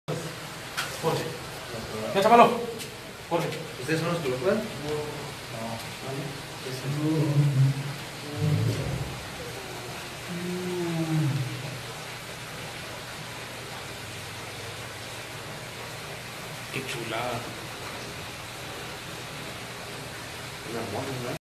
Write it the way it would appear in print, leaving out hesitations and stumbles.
Corre. Ya, chápalo. Corre. ¿Ustedes son los que lo juegan? Qué chulada. Una mona, ¿verdad?